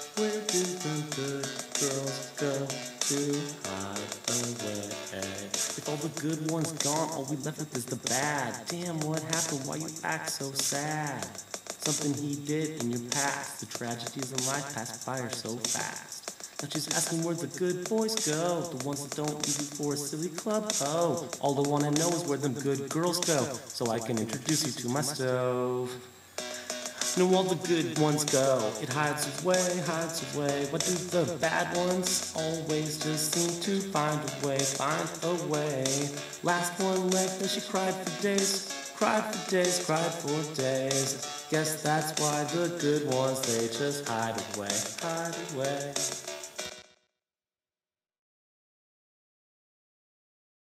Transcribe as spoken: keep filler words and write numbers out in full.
Where do the good girls go to hide away? If all the good ones gone, all we left with is the bad. Damn, what happened? Why you act so sad? Something he did in your past. The tragedies in life pass by her so fast. Now she's asking where the good boys go, the ones that don't leave you for a silly club. Oh, all I wanna know is where them good girls go, so I can introduce you to my stove. Know all the good ones go, it hides away, hides away. What do the bad ones always just seem to find a way, find a way? Last one left and she cried for days, cried for days, cried for days. Guess that's why the good ones, they just hide away, hide away.